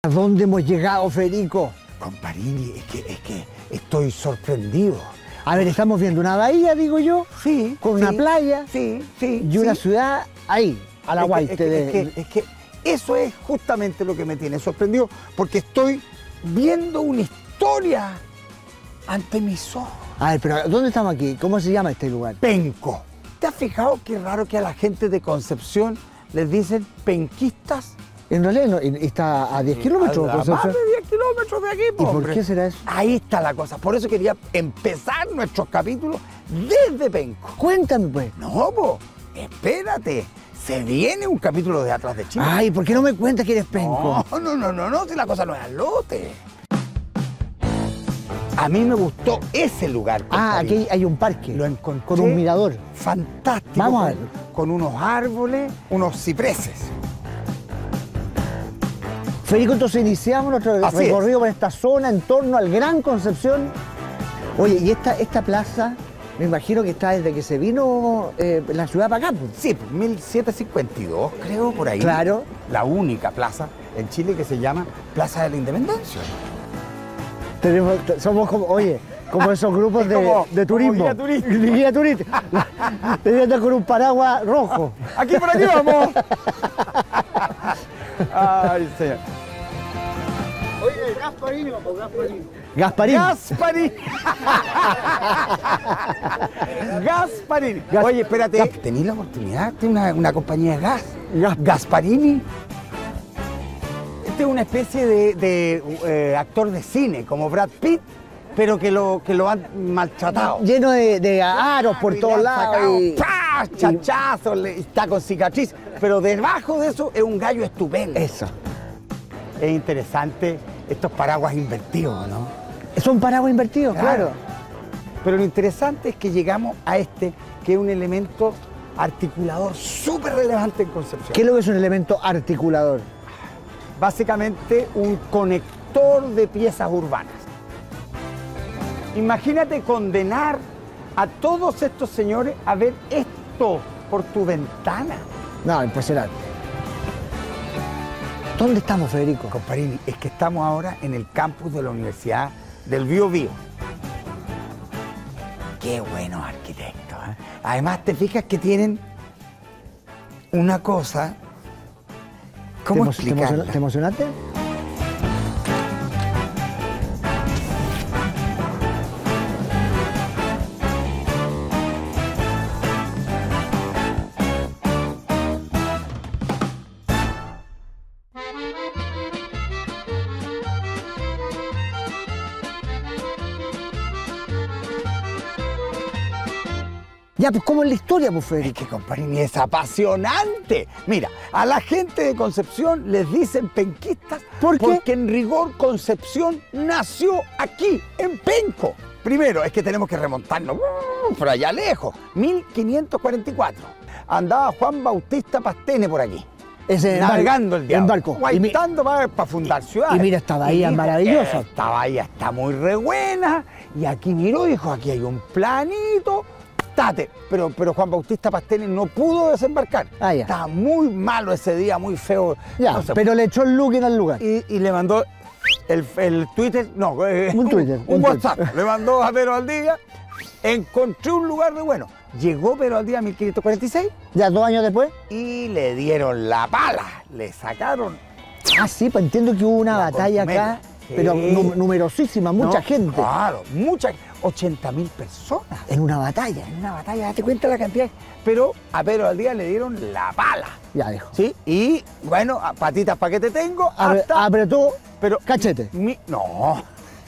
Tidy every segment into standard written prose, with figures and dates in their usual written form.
¿A dónde hemos llegado, Federico? Comparini, es que estoy sorprendido. A ver, estamos viendo una bahía, digo yo, Sí. con una playa y una ciudad ahí, a la guaite. Es que eso es justamente lo que me tiene sorprendido, porque estoy viendo una historia ante mis ojos. A ver, pero ¿dónde estamos aquí? ¿Cómo se llama este lugar? Penco. ¿Te has fijado qué raro que a la gente de Concepción les dicen penquistas? En realidad no, está a 10 kilómetros. A más de 10 kilómetros de aquí, ¿Y por hombre. qué será eso? Ahí está la cosa. Por eso quería empezar nuestros capítulos desde Penco. Cuéntame, pues. No, po, espérate. Se viene un capítulo de Atrás de Chile. Ay, ¿por qué no me cuentas que eres penco? No, si la cosa no es al lote. A mí me gustó ese lugar. Ah, compadre. aquí hay un parque. Lo encontré. Con un mirador. Fantástico. Vamos a ver. Con unos árboles, unos cipreses. Federico, entonces iniciamos nuestro Así recorrido por esta zona en torno al Gran Concepción. Oye, y esta plaza, me imagino que está desde que se vino la ciudad para acá, pues. Sí, pues, 1752, creo, por ahí. Claro. La única plaza en Chile que se llama Plaza de la Independencia. Somos como, oye, como esos grupos de turismo. Como guía turística. Guía turística. Te voy a andar con un paraguas rojo. Aquí por aquí vamos. Ay, señor. Oye, ¿Gasparini o Gasparini? Gasparini. Gasparini. Gasparini. Oye, espérate. ¿Tenís la oportunidad de una compañía de gas? Gasparini. Este es una especie de actor de cine, como Brad Pitt, pero que lo han maltratado. Lleno de aros por Y todos le han lados. sacado, Y... ¡pah! Chachazos, está con cicatriz. Pero debajo de eso es un gallo estupendo. Eso. Es interesante estos paraguas invertidos, ¿no? Son paraguas invertidos, claro. Pero lo interesante es que llegamos a este, que es un elemento articulador súper relevante en Concepción. ¿Qué es lo que es un elemento articulador? Básicamente un conector de piezas urbanas. Imagínate condenar a todos estos señores a ver esto por tu ventana. No, impresionante. ¿Dónde estamos, Federico? Comparini, es que estamos ahora en el campus de la Universidad del Biobío. Qué buenos arquitectos, ¿eh? Además, te fijas que tienen una cosa. ¿Cómo explicarla? ¿Te emocionaste? Ya, pues, ¿cómo es la historia, pues, Es Federico? que, Comparini, es apasionante. Mira, a la gente de Concepción les dicen penquistas. ¿Por qué? Porque en rigor Concepción nació aquí, en Penco. Primero, es que tenemos que remontarnos por allá lejos, 1544. Andaba Juan Bautista Pastene por aquí. Ese Navegando el diablo. En barco. Guaitando para fundar ciudades. y mira esta bahía maravillosa. Esta bahía está muy re buena. Y aquí miró, dijo, aquí hay un planito. Tate. Pero Juan Bautista Pastene no pudo desembarcar. Ah, ya. Estaba muy malo ese día, muy feo. Ya, No sé. pero le echó el look al lugar. Y le mandó el Twitter, no, Un Twitter, un un WhatsApp. Le mandó a Pedro Valdivia. Encontré un lugar de bueno. Llegó Pedro Valdivia en 1546 Ya 2 años después. y le dieron la pala. Le sacaron. Ah, sí, pues entiendo que hubo una La batalla Contumela. acá, Sí. pero numerosísima, mucha No, gente. Claro, 80.000 personas. En una batalla. En una batalla, date cuenta la cantidad. Pero a Pedro Valdivia le dieron la pala. Ya dijo. ¿Sí? Y bueno, patitas para que te tengo. Hasta, Apretó pero cachete. no.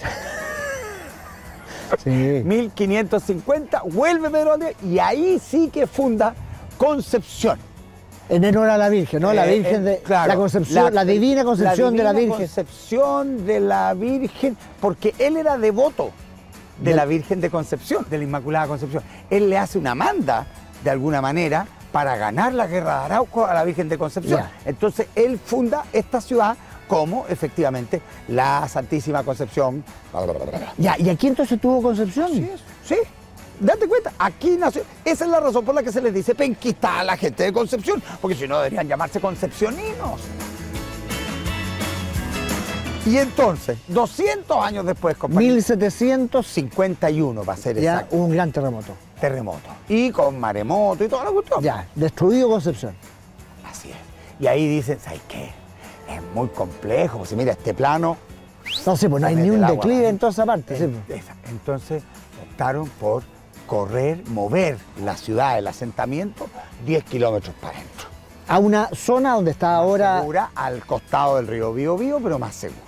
Sí. 1550, vuelve Pedro Valdivia y ahí sí que funda Concepción. En honor a la Virgen, ¿no? La Virgen de claro, la Concepción, la divina Concepción de la divina Virgen. Concepción de la Virgen, porque él era devoto de la Virgen de Concepción, de la Inmaculada Concepción. Él le hace una manda, de alguna manera, para ganar la guerra de Arauco a la Virgen de Concepción. Ya. Entonces él funda esta ciudad como efectivamente la Santísima Concepción. Ya, ¿y aquí entonces tuvo Concepción? Sí, date cuenta, aquí nació. Esa es la razón por la que se les dice penquista a la gente de Concepción, porque si no deberían llamarse concepcioninos. Y entonces, 200 años después, compañero. 1751 va a ser ya exacto. hubo un gran terremoto. Terremoto. Y con maremoto y toda la cuestión. Ya, destruido Concepción. Así es. Y ahí dicen, ¿sabes qué? Es muy complejo. Si mira este plano. No sé, pues no hay ni un declive en toda esa parte. Sí, pues. Entonces optaron por correr, mover la ciudad, el asentamiento, 10 kilómetros para adentro. A una zona donde está ahora... Segura, al costado del río Biobío, pero más segura.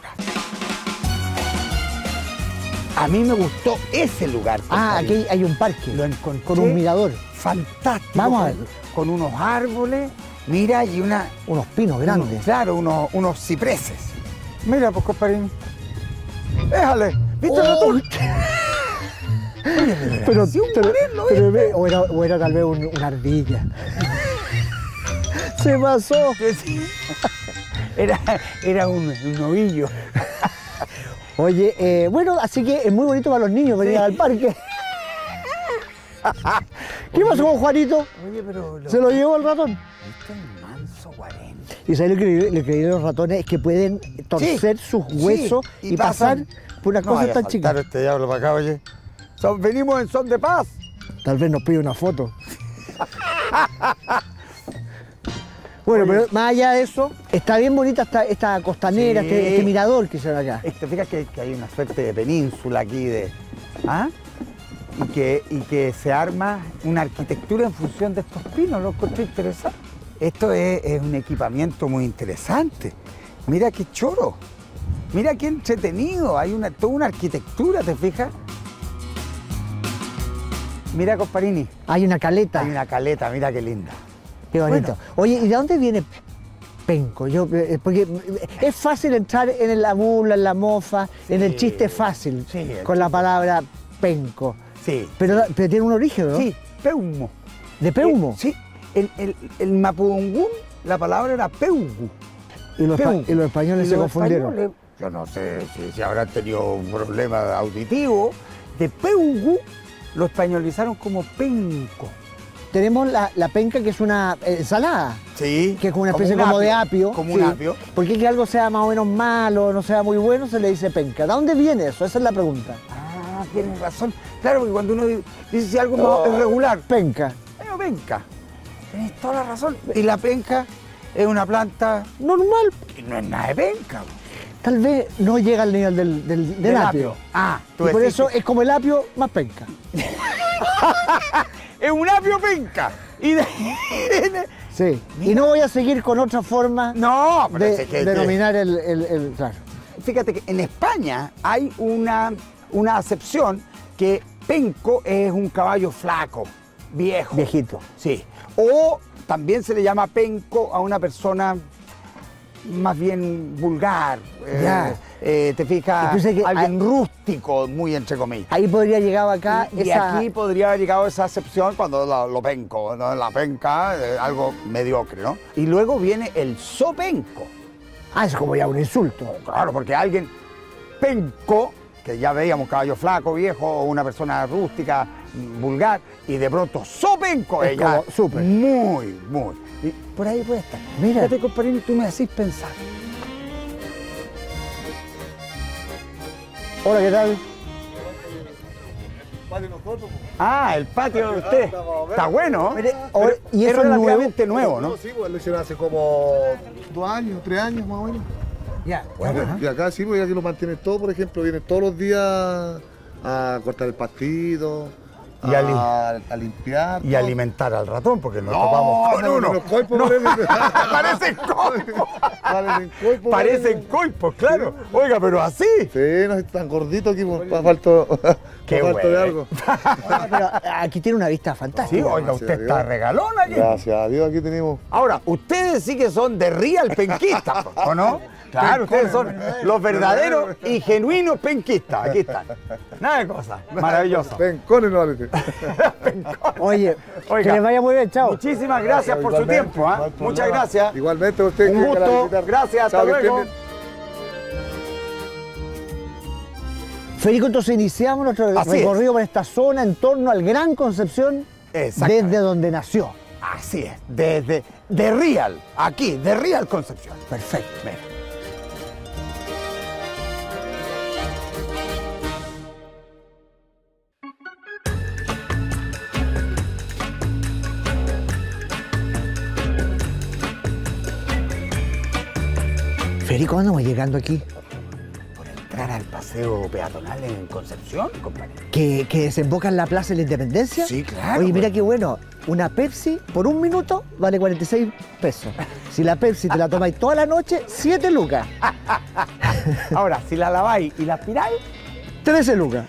A mí me gustó ese lugar. Aquí hay un parque. Lo encontré con un mirador. Fantástico. Vamos a ver. Con unos árboles, mira, y unos pinos grandes. Claro, unos cipreses. Mira, pues, comparín. Déjale. ¿Viste el ratón? O era tal vez una ardilla. Se pasó. Era un ovillo. Oye, bueno, así que es muy bonito para los niños venir al parque. ¿Qué pasó con Juanito? Oye, pero... ¿Se lo llevó el ratón? Este es manso 40. Y ¿sabes lo que le creí a los ratones? Es que pueden torcer sus huesos y pasar por unas cosas tan chicas. Este diablo para acá, oye. Venimos en son de paz. Tal vez nos pide una foto. Bueno, pero más allá de eso, está bien bonita esta costanera, este mirador que se ve acá. Te fijas que hay una suerte de península aquí y que se arma una arquitectura en función de estos pinos, lo encontré interesante. Esto es un equipamiento muy interesante. Mira qué choro, mira qué entretenido, hay toda una arquitectura, ¿te fijas? Mira, comparini. Hay una caleta. Hay una caleta, mira qué linda. Qué bonito. Bueno. Oye, ¿y de dónde viene penco? Porque es fácil entrar en la burla, en la mofa, en el chiste fácil, con la palabra penco. Sí. Pero tiene un origen, ¿no? Sí, peumo. ¿De peumo? Sí. El mapudungún, la palabra era peugu. Y los españoles se confundieron. Yo no sé si habrán tenido un problema auditivo. De peugu lo españolizaron como penco. Tenemos la penca, que es una ensalada. Sí. Que es como una especie como de apio. Como un apio. Porque que algo sea más o menos malo, no sea muy bueno, se le dice penca. ¿De dónde viene eso? Esa es la pregunta. Ah, tienes razón. Claro, porque cuando uno dice si algo es regular. Penca. Penca. Tienes toda la razón. Y la penca es una planta normal. Y no es nada de penca. Tal vez no llega al nivel del apio. Tú y por eso es como el apio más penca. Es un apio penca. Sí. Mira. Y no voy a seguir con otra forma de denominar el claro. Fíjate que en España hay una acepción que penco es un caballo flaco, viejo. Viejito. Sí. O también se le llama penco a una persona más bien vulgar. Te fijas, alguien rústico, muy entre comillas. Ahí podría llegar acá y aquí podría haber llegado esa acepción cuando lo penco, ¿no? La penca, algo mediocre, ¿no? Y luego viene el sopenco. Es como ya un insulto. Claro, porque alguien penco, que ya veíamos caballo flaco, viejo, o una persona rústica, vulgar, y de pronto sopenco, es ella. Súper. Muy. Y por ahí puede estar. Mira. Fíjate, compañero, tú me hacís pensar. Hola, ¿qué tal? El patio de usted. Está bueno. Y es eso relativamente nuevo, ¿no? Sí, pues lo hicieron hace como 2 años, 3 años más o menos. Ya. Bueno, y acá sí, porque aquí lo mantienen todo, por ejemplo, vienen todos los días a cortar el pastido, y a limpiar. Y alimentar al ratón, porque nos topamos con uno. Parecen coipos. Parecen coipos, claro. Sí. Oiga, pero así. Sí, no es tan gordito aquí, falta de algo. Pero aquí tiene una vista fantástica. Sí, oiga, usted está regalón aquí. Gracias a Dios, aquí tenemos. Ahora, ustedes sí que son de real penquistas, ¿o no? Claro, ustedes son los verdaderos y genuinos penquistas. Aquí están. Nada de cosas. Maravilloso. Pencones, no vale. Oye, que les vaya muy bien, chao. Muchísimas gracias por su tiempo. Muchas gracias. Igualmente, usted. Un gusto. Gracias, hasta luego. Federico, entonces iniciamos nuestro recorrido por esta zona en torno al Gran Concepción, desde donde nació. Así es, desde de Real, aquí, de Real Concepción. Perfecto. Mira. ver, ¿y cuándo vamos llegando aquí? Por entrar al paseo peatonal en Concepción, compadre. ¿Que desemboca en la Plaza de la Independencia? Sí, claro. Oye, mira qué bueno. Una Pepsi por 1 minuto vale 46 pesos. Si la Pepsi te la tomáis toda la noche, 7 lucas. Ahora, si la laváis y la aspiráis, 13 lucas.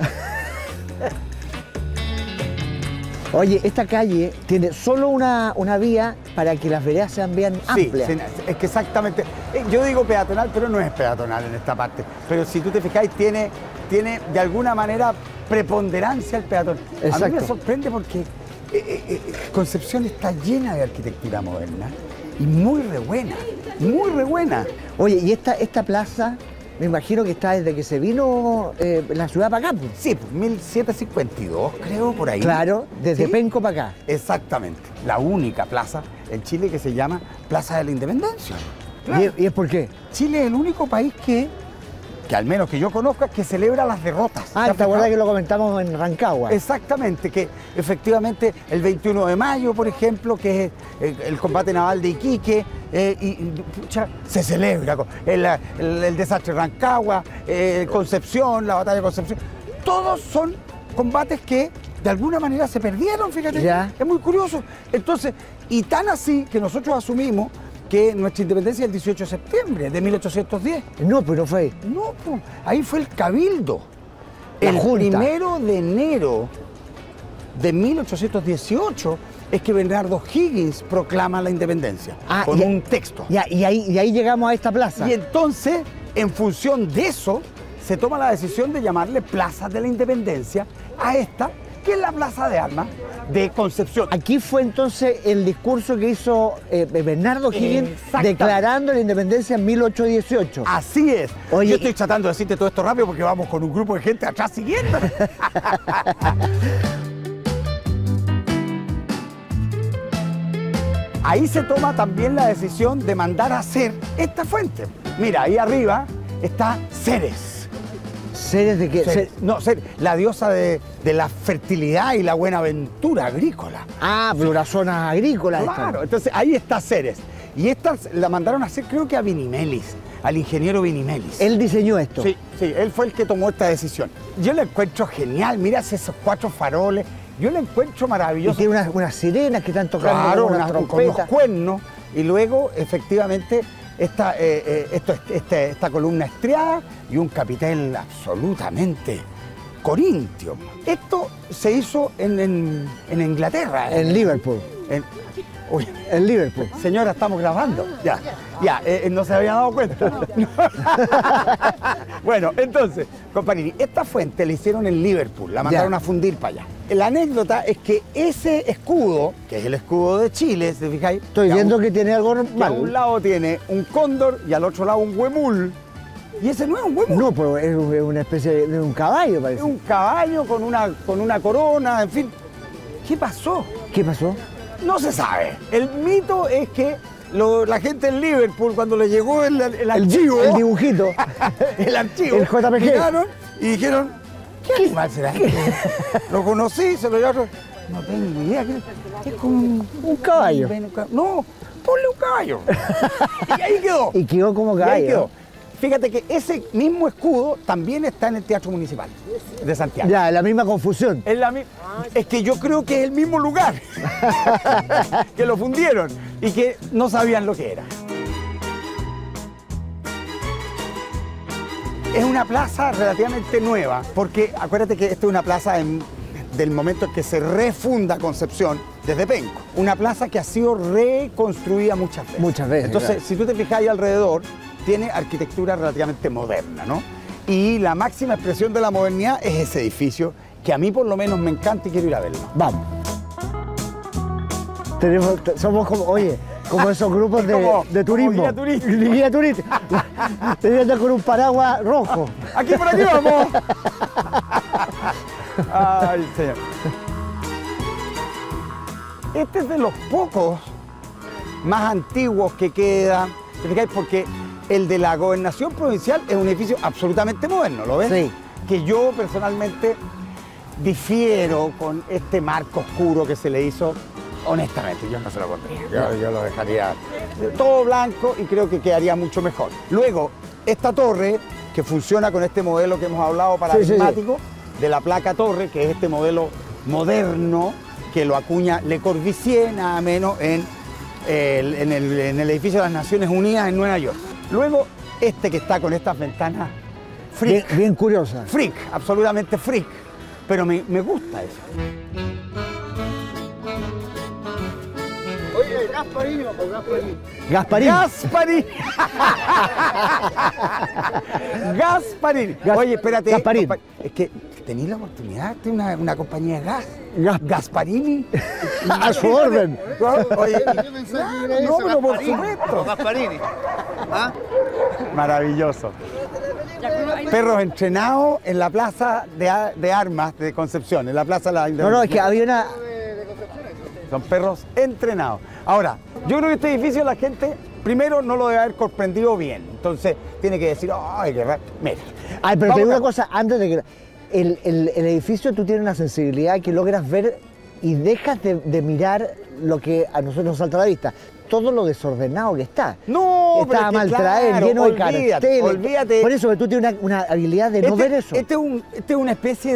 Oye, esta calle tiene solo una vía para que las veredas sean bien amplias. Sí, es que exactamente. Yo digo peatonal, pero no es peatonal en esta parte. Pero si tú te fijáis, tiene de alguna manera preponderancia el peatón. Exacto. A mí me sorprende porque Concepción está llena de arquitectura moderna y muy re buena, muy re buena. Oye, y esta plaza, me imagino que está desde que se vino la ciudad para acá. Pues. Sí, pues 1752, creo, por ahí. Claro, desde ¿Sí? Penco para acá. Exactamente. La única plaza en Chile que se llama Plaza de la Independencia. Claro. ¿Y es por qué? Chile es el único país que al menos que yo conozca, que celebra las derrotas. Ah, ¿te acuerdas que lo comentamos en Rancagua? Exactamente, que efectivamente el 21 de mayo, por ejemplo, que es el combate naval de Iquique, pucha, se celebra el desastre de Rancagua, Concepción, la batalla de Concepción. Todos son combates que de alguna manera se perdieron, fíjate. Ya. Es muy curioso. Entonces, y tan así que nosotros asumimos que nuestra independencia es el 18 de septiembre de 1810. No, pero fue ahí. No, pues, ahí fue el Cabildo. La Junta. 1 de enero de 1818 es que Bernardo Higgins proclama la independencia con un texto. Ya, y ahí llegamos a esta plaza. Y entonces, en función de eso, se toma la decisión de llamarle Plaza de la Independencia a esta, que es la Plaza de Armas de Concepción. Aquí fue entonces el discurso que hizo Bernardo Higgins declarando la independencia en 1818. Así es. Oye, yo estoy tratando de decirte todo esto rápido porque vamos con un grupo de gente atrás siguiendo. Ahí se toma también la decisión de mandar a hacer esta fuente. Mira, ahí arriba está Ceres. ¿Ceres de qué? Ceres. No, Ceres, la diosa de la fertilidad y la buena aventura agrícola. Ah, pero la zona agrícola. Claro, entonces ahí está Ceres. Y esta la mandaron a hacer, creo que a Vinimelis, al ingeniero Vinimelis. Él diseñó esto. Sí, él fue el que tomó esta decisión. Yo la encuentro genial, mira esos 4 faroles, yo la encuentro maravillosa. Y tiene unas sirenas que están tocando, claro, con unas con los cuernos, y luego efectivamente esta columna estriada y un capitel absolutamente corintio. Esto se hizo en Inglaterra. En Liverpool. Uy, en Liverpool. Señora, estamos grabando. Ya, no se había dado cuenta. Bueno, entonces, compañeros, esta fuente la hicieron en Liverpool, la mandaron a fundir para allá. La anécdota es que ese escudo, que es el escudo de Chile, ¿se fijáis? Estoy viendo que tiene algo mal. Que a un lado tiene un cóndor y al otro lado un huemul. Y ese no es un huemul. No, pero es una especie de un caballo, parece. Es un caballo con una corona, en fin. ¿Qué pasó? ¿Qué pasó? No se sabe. El mito es que la gente en Liverpool, cuando le llegó el archivo, el dibujito, el archivo, el JPG, miraron y dijeron, ¿qué animal será este? Lo conocí, se lo llevaron. No tengo idea. Es como un caballo. No, ponle un caballo. Y ahí quedó. Y quedó como caballo. Y ahí quedó. Fíjate que ese mismo escudo también está en el Teatro Municipal de Santiago. Ya, la misma confusión. Es que yo creo que es el mismo lugar que lo fundieron y que no sabían lo que era. Es una plaza relativamente nueva, porque acuérdate que esta es una plaza del momento en que se refunda Concepción desde Penco. Una plaza que ha sido reconstruida muchas veces. Muchas veces. Entonces, claro, si tú te fijas ahí alrededor, tiene arquitectura relativamente moderna, ¿no? Y la máxima expresión de la modernidad es ese edificio, que a mí por lo menos me encanta y quiero ir a verlo. Vamos. Somos como, oye, como esos grupos de turismo. Guía turística. Guía turística. Te andas con un paraguas rojo. Aquí por aquí vamos. Ay, señor. Este es de los pocos más antiguos que queda, porque el de la gobernación provincial es un edificio absolutamente moderno, ¿lo ves? Sí. Que yo personalmente difiero con este marco oscuro que se le hizo Honestamente, yo no se lo pondría. Yo lo dejaría todo blanco y creo que quedaría mucho mejor. Luego, esta torre, que funciona con este modelo que hemos hablado paradigmático, de la placa torre, que es este modelo moderno que lo acuña Le Corbusier, nada menos, en el edificio de las Naciones Unidas en Nueva York. Luego, este que está con estas ventanas freak. Bien curiosa. Freak, absolutamente freak. Pero me gusta eso. Oye, Gasparini o Gasparini. Gasparini. Gasparini. Gasparini. Oye, espérate. Gasparini. Es que tenéis la oportunidad de una compañía de gas. Gasparini. A su orden. Oye, Yo pensé que era eso, pero por Gasparini. supuesto. Gasparini. ¿Ah? Maravilloso. Perros entrenados en la plaza de armas de Concepción, en la plaza de la Independencia. No, es que había una... Son perros entrenados. Ahora, yo creo que este edificio la gente, primero, no lo debe haber comprendido bien. Entonces, tiene que decir, ¡ay, qué raro! Mira. Ay, pero te vamos digo a- una cosa, antes de que... El edificio tú tienes una sensibilidad que logras ver y dejas de mirar lo que a nosotros nos salta a la vista. Todo lo desordenado que está. No, pero Está es que mal traer, claro, lleno de olvídate, carteles. olvídate. Por eso que tú tienes una habilidad de no ver eso. Este es una especie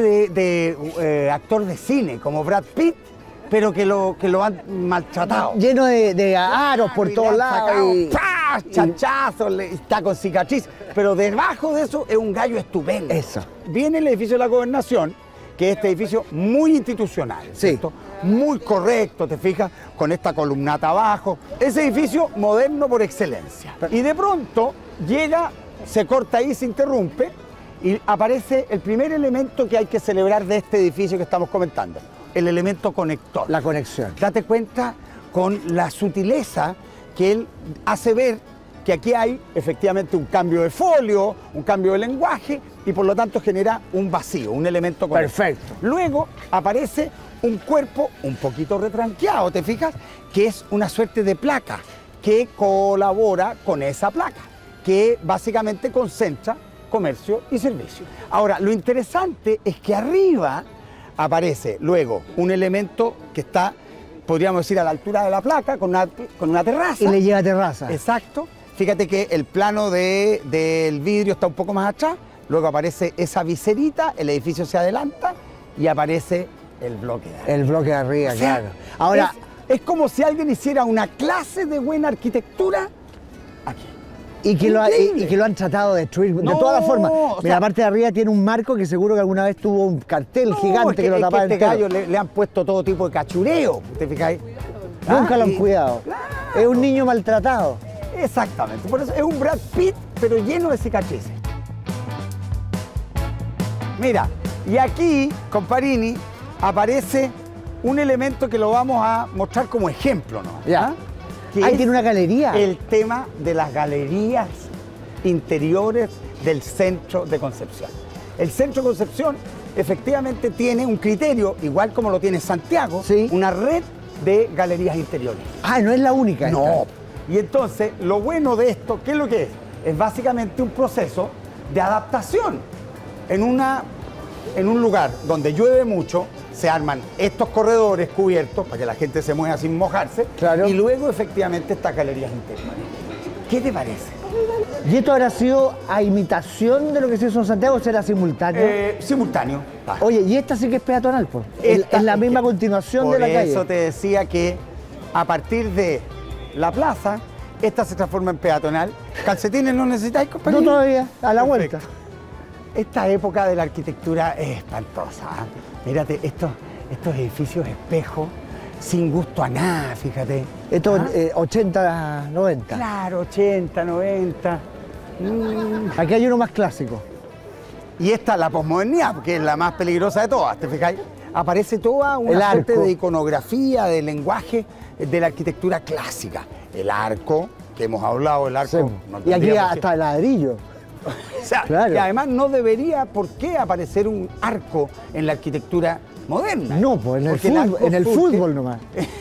de actor de cine, como Brad Pitt, pero que lo han maltratado. Lleno de aros por Y le todos han lados. sacado, y- ¡pah! Chachazos, está con cicatriz. Pero debajo de eso es un gallo estupendo. Eso. Viene el edificio de la Gobernación, que es este edificio muy institucional, Sí. ¿cierto? Muy correcto, te fijas, con esta columnata abajo. Ese edificio moderno por excelencia. Y de pronto llega, se corta ahí, se interrumpe, y aparece el primer elemento que hay que celebrar de este edificio que estamos comentando, el elemento conector. La conexión. Date cuenta con la sutileza que él hace ver que aquí hay efectivamente un cambio de folio, un cambio de lenguaje y por lo tanto genera un vacío, un elemento conector. Perfecto. Luego aparece un cuerpo un poquito retranqueado, ¿te fijas? Que es una suerte de placa que colabora con esa placa, que básicamente concentra comercio y servicio. Ahora, lo interesante es que arriba aparece luego un elemento que está, podríamos decir, a la altura de la placa, con una terraza. Y le lleva terraza. Exacto. Fíjate que el plano del vidrio está un poco más atrás, luego aparece esa viserita, el edificio se adelanta y aparece el bloque de arriba. El bloque de arriba, O sea, claro. Ahora, es como si alguien hiciera una clase de buena arquitectura aquí. y que increíble. lo han tratado de destruir de No, todas las formas. o Mira, sea- la parte de arriba tiene un marco que seguro que alguna vez tuvo un cartel No, gigante que lo es tapaba este entero. gallo le han puesto todo tipo de cachureo, ¿te fijáis? Nunca lo han Y- cuidado. Claro. Es un niño maltratado. Exactamente, por eso es un Brad Pitt, pero lleno de cicatrices. Mira, y aquí, con Parini, aparece un elemento que lo vamos a mostrar como ejemplo, ¿no? Ya. ¿Ah? Que Ahí es tiene una galería. el tema de las galerías interiores del centro de Concepción. El centro de Concepción efectivamente tiene un criterio, igual como lo tiene Santiago, Sí. una red de galerías interiores. Ah, no es la única. esta. No. Y entonces, lo bueno de esto, ¿qué es lo que es? Es básicamente un proceso de adaptación. En un lugar donde llueve mucho, se arman estos corredores cubiertos para que la gente se mueva sin mojarse. Claro. Y luego, efectivamente, estas galerías interiores. ¿Qué te parece? ¿Y esto habrá sido a imitación de lo que se hizo en Santiago o será simultáneo? Simultáneo. Ah. Oye, y esta sí que es peatonal, pues. Esta Es la misma que- continuación de la Por eso calle. te decía que a partir de la plaza, esta se transforma en peatonal. ¿Calcetines no necesitáis, compañero? No todavía, a la Perfecto. vuelta. Esta época de la arquitectura es espantosa. ¿Ah? Mírate, estos edificios espejos, sin gusto a nada, fíjate. Esto ¿Ah? 80, 90. Claro, 80, 90. Aquí hay uno más clásico. Y esta, la posmodernidad, porque es la más peligrosa de todas, ¿te fijáis? Aparece toda El una suerte arco. de iconografía, de lenguaje de la arquitectura clásica. El arco, que hemos hablado, el arco. Sí. no Y aquí tendría por qué- hasta el ladrillo. O sea, Claro. y además no debería por qué aparecer un arco en la arquitectura moderna. No, pues en el Porque fútbol, arco en el surge- fútbol nomás.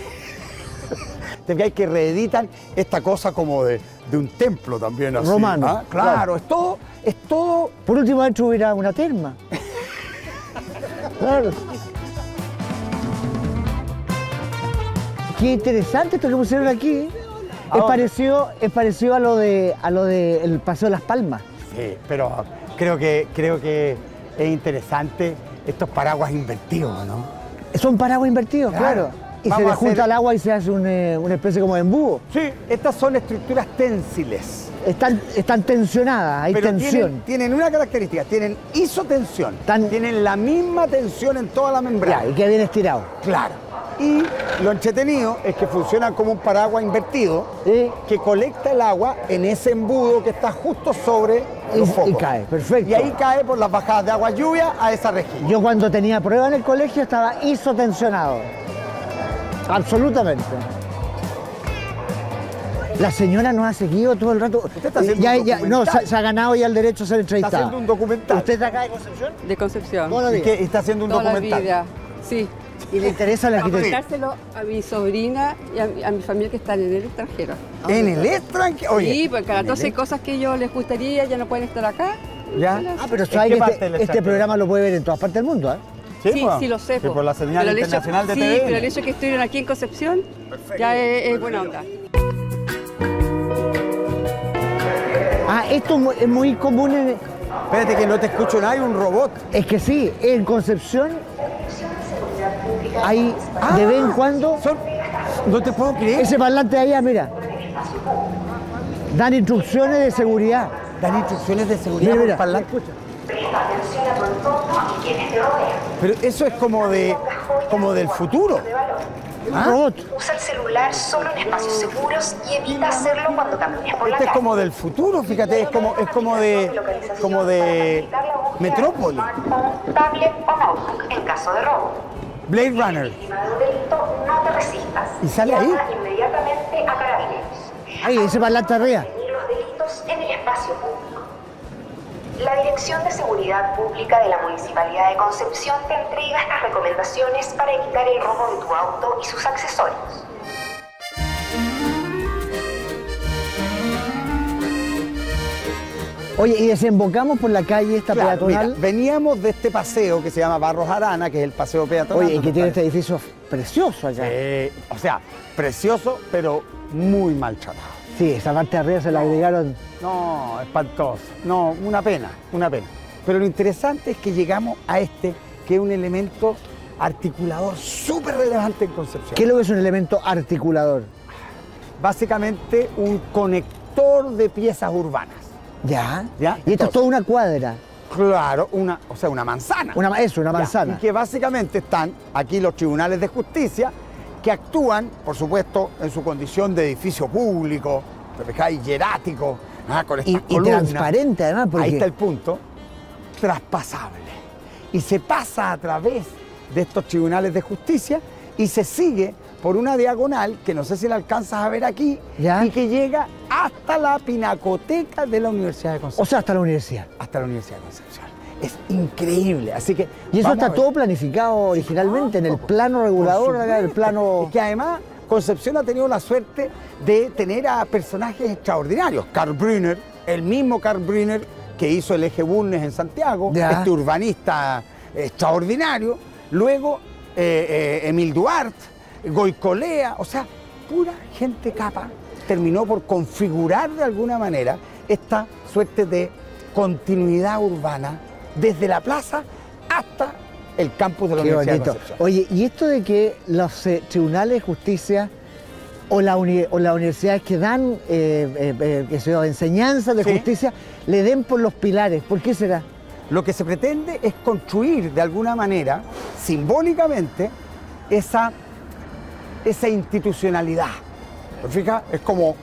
Te fijas que reeditan esta cosa como de un templo también así. Romano, ¿ah? Claro, claro. es todo. Por último, adentro hubiera una terma. Claro. Qué interesante esto que pusieron aquí. Es parecido a lo de el Paseo de las Palmas. Sí, pero creo que es interesante estos paraguas invertidos, ¿no? Son paraguas invertidos, claro. Y se le junta el agua y se hace una especie como de embudo. Sí, estas son estructuras ténsiles. Están tensionadas, hay pero tensión. Tienen una característica, tienen isotensión. Tienen la misma tensión en toda la membrana. Ya, y queda bien estirado. Claro. Y lo entretenido es que funcionan como un paraguas invertido que colecta el agua en ese embudo que está justo sobre los focos. Y cae, perfecto. Y ahí cae por las bajadas de agua lluvia a esa región. Yo cuando tenía prueba en el colegio estaba isotensionado. Absolutamente. La señora nos ha seguido todo el rato. Usted está haciendo un documental. No, se ha ganado ya el derecho a ser entrevistada. Está haciendo un documental. ¿Usted está acá de Concepción? De Concepción. Buenos ¿Y días. qué? ¿Está haciendo un Toda documental? la vida, sí. ¿Y le interesa la arquitectura? Contárselo a mi sobrina y a mi familia que están en el extranjero. ¿En el extranjero? Oye, Sí, porque cada 12 cosas que ellos les gustaría ya no pueden estar acá. ¿Ya? Pero ¿En sabe qué que parte del este extranjero? programa lo puede ver en todas partes del mundo, ¿eh? Sí, pues. sí, lo sé. Sí, po. por la señal Pero el hecho- internacional de sí, TVN. pero el hecho de que estuvieron aquí en Concepción ya es buena onda. Esto es muy común en... Espérate que no te escucho nada, hay un robot. Es que sí, en Concepción hay de vez en cuando... No te puedo creer. Ese parlante de allá, mira. Dan instrucciones de seguridad. Dan instrucciones de seguridad Mira, por mira. parlante. Presta atención a tu entorno y quienes te rodean. Pero eso es como del futuro. Un robot. Usa el celular solo en espacios seguros y evita hacerlo cuando camines por la Este es calle. como del futuro, fíjate, es como de Metrópoli. Smartphone, tablet o notebook en caso de robo. Blade Runner. Víctima de un delito, no te resistas. ¿Y sale ahí? Llama inmediatamente a Carabineros. Ahí, ese parlante arriba. Prevenir los delitos en el espacio público. La Dirección de Seguridad Pública de la Municipalidad de Concepción te entrega estas recomendaciones para evitar el robo de tu auto y sus accesorios. Oye, y desembocamos por la calle esta Claro, peatonal. mira, veníamos de este paseo que se llama Barros Arana, que es el paseo peatonal. Oye, y que tiene este donde edificio precioso acá. o sea, precioso, pero muy maltratado. Sí, esa parte de arriba se la agregaron. No, espantoso. No, una pena, una pena. Pero lo interesante es que llegamos a este, que es un elemento articulador súper relevante en Concepción. ¿Qué es lo que es un elemento articulador? Básicamente un conector de piezas urbanas. Ya. ¿Ya? Y esto es toda una cuadra. Claro, una manzana. Una Ya, manzana. y que básicamente están aquí los tribunales de justicia que actúan, por supuesto, en su condición de edificio público, hierático, con estas Y columnas. transparente además, porque... Ahí está el punto, traspasable. Y se pasa a través de estos tribunales de justicia y se sigue por una diagonal, que no sé si la alcanzas a ver aquí, ¿Ya? y que llega hasta la pinacoteca de la Universidad de Concepción. O sea, hasta la universidad. Hasta la Universidad de Concepción. Es increíble, así que... Y eso vamos está a ver. todo planificado originalmente en el plano regulador, acá, el plano... Es que además Concepción ha tenido la suerte de tener a personajes extraordinarios. Karl Brunner, el mismo Karl Brunner que hizo el eje Bulnes en Santiago, Ya. este urbanista extraordinario. Luego Emil Duarte, Goicolea, o sea, pura gente capa. Terminó por configurar de alguna manera esta suerte de continuidad urbana desde la plaza hasta el campus de la Qué Universidad bonito. de Concepción. Oye, ¿y esto de que los tribunales de justicia o las universidades que dan enseñanzas de Sí. justicia le den por los pilares? ¿Por qué será? Lo que se pretende es construir de alguna manera, simbólicamente, esa institucionalidad. ¿Te fijas? Es como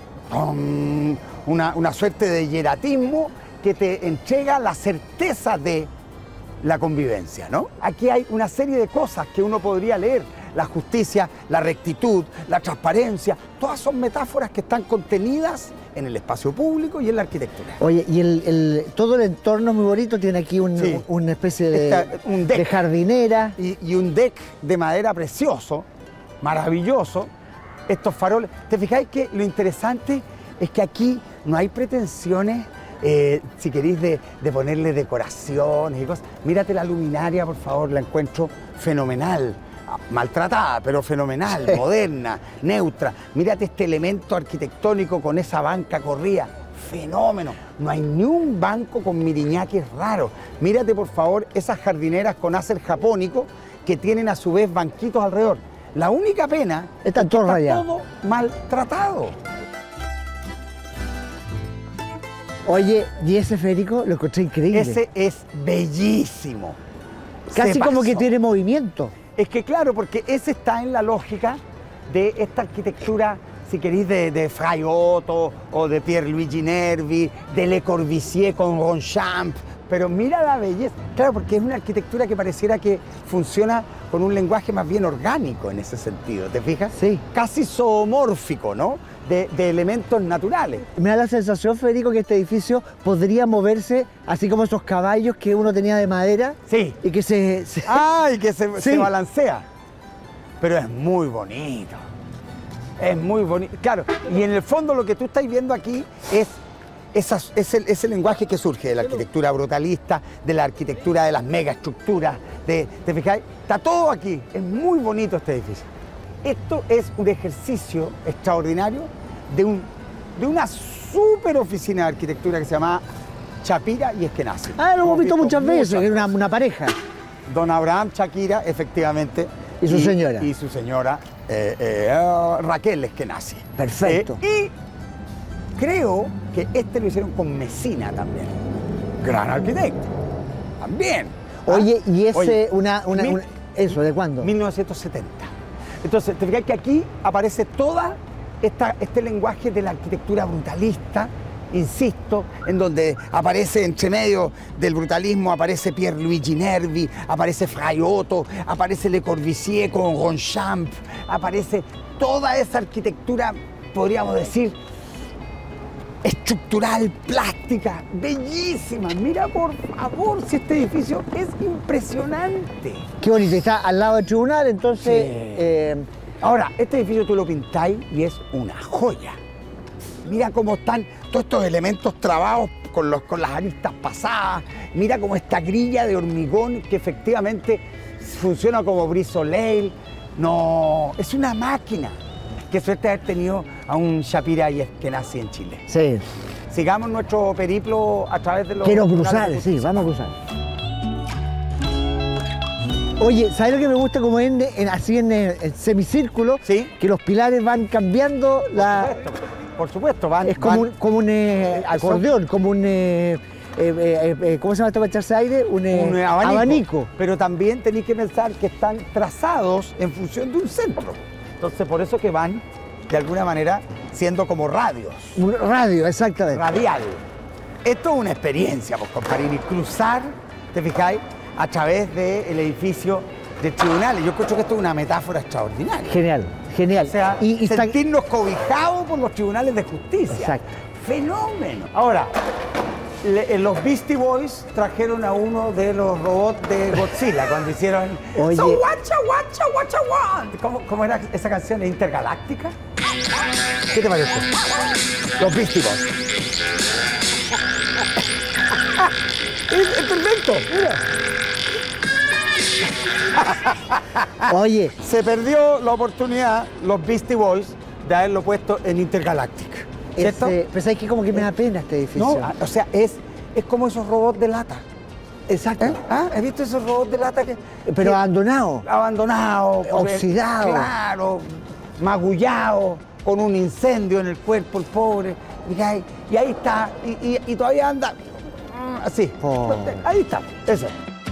una suerte de hieratismo que te entrega la certeza de la convivencia, ¿no? Aquí hay una serie de cosas que uno podría leer. La justicia, la rectitud, la transparencia, todas son metáforas que están contenidas en el espacio público y en la arquitectura. Oye, y todo el entorno es muy bonito, tiene aquí Sí. una especie de, Un deck. de jardinera. Y un deck de madera precioso, maravilloso. Estos faroles. ¿Te fijáis que lo interesante es que aquí no hay pretensiones, si queréis, de ponerle decoraciones y cosas? Mírate la luminaria, por favor, la encuentro fenomenal. maltratada, pero fenomenal, Sí. moderna, neutra. Mírate este elemento arquitectónico con esa banca corrida. Fenómeno. No hay ni un banco con miriñaques raros. Mírate, por favor, esas jardineras con acer japónico que tienen a su vez banquitos alrededor. La única pena Está es que todo está rayado. todo maltratado. Oye, y ese esférico lo encontré increíble. Ese es bellísimo. Casi Se como que pasó. tiene movimiento. Es que claro, porque ese está en la lógica de esta arquitectura, si queréis, de Fray Otto o de Pierluigi Nervi, de Le Corbusier con Ronchamp. Pero mira la belleza. Claro, porque es una arquitectura que pareciera que funciona con un lenguaje más bien orgánico en ese sentido, ¿te fijas? Sí. Casi zoomórfico, ¿no? De elementos naturales. Me da la sensación, Federico, que este edificio podría moverse así como esos caballos que uno tenía de madera. Sí. Y que se... ¡Ay, que se Sí. balancea! Pero es muy bonito. Es muy bonito. Claro, y en el fondo lo que tú estás viendo aquí es ese lenguaje que surge de la arquitectura brutalista, de la arquitectura de las megaestructuras. ¿Te fijáis? Está todo aquí. Es muy bonito este edificio. Esto es un ejercicio extraordinario de una super oficina de arquitectura que se llama Chapira y Eskenazi. Ah, lo hemos visto muchas veces, que era una pareja. Don Abraham Chakira, efectivamente. Y su señora. Y su señora Raquel Eskenazi. Perfecto. Y creo que este lo hicieron con Messina también. Gran arquitecto. También. Oye, y ese, Oye, eso, ¿de cuándo? 1970. Entonces, te fijas que aquí aparece toda este lenguaje de la arquitectura brutalista, insisto, en donde aparece entre medio del brutalismo, aparece Pierluigi Nervi, aparece Fray Otto, aparece Le Corbusier con Ronchamp, aparece toda esa arquitectura, podríamos decir, estructural, plástica, bellísima. Mira, por favor, si este edificio es impresionante. Qué bonito, está al lado del tribunal, entonces... Sí. Ahora, este edificio tú lo pintáis y es una joya. Mira cómo están todos estos elementos trabados con las aristas pasadas. Mira cómo esta grilla de hormigón que efectivamente funciona como brise soleil. No, es una máquina. Qué suerte haber tenido a un Chapira y Eskenazi en Chile. Sí. Sigamos nuestro periplo a través de los... Quiero cruzar, sí, vamos a cruzar. Oye, ¿sabes lo que me gusta como así en el semicírculo? Sí. Que los pilares van cambiando la... Por supuesto, van... Es como un acordeón, como un... ¿cómo se llama esto para echarse aire? Un abanico. Pero también tenéis que pensar que están trazados en función de un centro. Entonces, por eso que van, de alguna manera, siendo como radios. Un radio, exactamente. Radial. Esto es una experiencia, pues, compañeros. Cruzar, ¿te fijáis? A través del edificio de tribunales. Yo creo que esto es una metáfora extraordinaria. Genial, genial. O sea, y sentirnos cobijados por los tribunales de justicia. Exacto. Fenómeno. Ahora, los Beastie Boys trajeron a uno de los robots de Godzilla cuando hicieron... Oye. So watcha, watcha, watcha, want. ¿Cómo era esa canción? ¿Es intergaláctica? ¿Qué te parece? Los Beastie Boys. Es perfecto, mira. Oye, Se perdió la oportunidad, los Beastie Boys, de haberlo puesto en Intergalactic. ¿Cierto? pero sabes que como que me da pena este edificio. No, o sea, es como esos robots de lata. Exacto. ¿Has visto esos robots de lata que... Pero abandonado. Abandonado. Oxidado. Claro, magullado, con un incendio en el cuerpo, el pobre. Y ahí está, y todavía anda así. Oh. Ahí está, eso.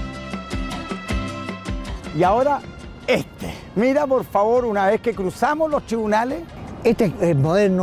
Y ahora, Mira, por favor, una vez que cruzamos los tribunales... Este es moderno.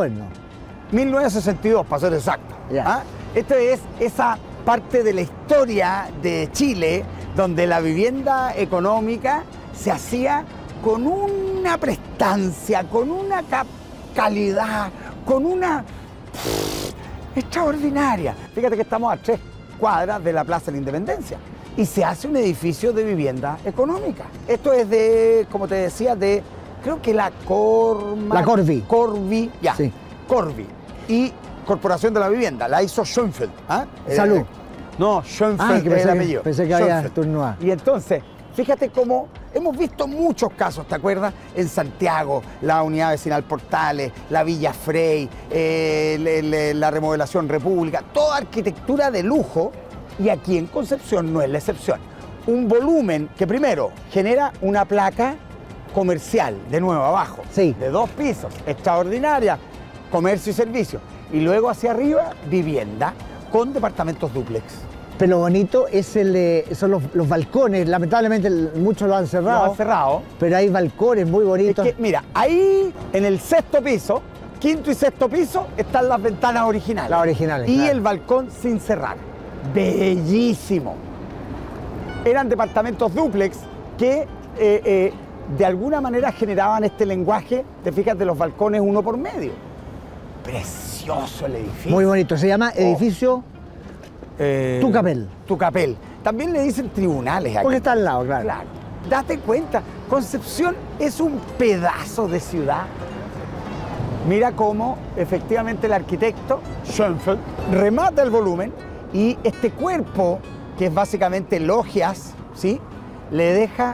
1962, para ser exacto. Ya. Esta es esa parte de la historia de Chile donde la vivienda económica se hacía con una prestancia, con una calidad, con una extraordinaria. Fíjate que estamos a 3 cuadras de la Plaza de la Independencia y se hace un edificio de vivienda económica. Esto es de, como te decía, de creo que la Corvi. Corvi, ya. Sí. Corvi. Y Corporación de la Vivienda, la hizo Schoenfeld. Salud. No, Schoenfeld que es el apellido. pensé que había Schoenfeld. turno A. Y entonces, fíjate cómo Hemos visto muchos casos, ¿te acuerdas? En Santiago, la Unidad Vecinal Portales, la Villa Frey, la remodelación República, toda arquitectura de lujo, y aquí en Concepción no es la excepción. Un volumen que primero genera una placa comercial, de nuevo abajo, sí, de 2 pisos, extraordinaria, comercio y servicio, y luego hacia arriba, vivienda, con departamentos dúplex. Pero lo bonito es son los balcones, lamentablemente muchos lo han cerrado. Lo han cerrado. Pero hay balcones muy bonitos. Es que, mira, ahí en el 6º piso, 5º y 6º piso, están las ventanas originales. Las originales, y claro. el balcón sin cerrar. Bellísimo. Eran departamentos dúplex que de alguna manera generaban este lenguaje, te fijas, de los balcones uno por medio. Precioso el edificio. Muy bonito. Se llama edificio Tucapel. Tucapel. También le dicen tribunales aquí. Porque está al lado, claro. Claro. Date cuenta, Concepción es un pedazo de ciudad. Mira cómo efectivamente el arquitecto Schoenfeld remata el volumen y este cuerpo, que es básicamente logias, ¿sí?, le deja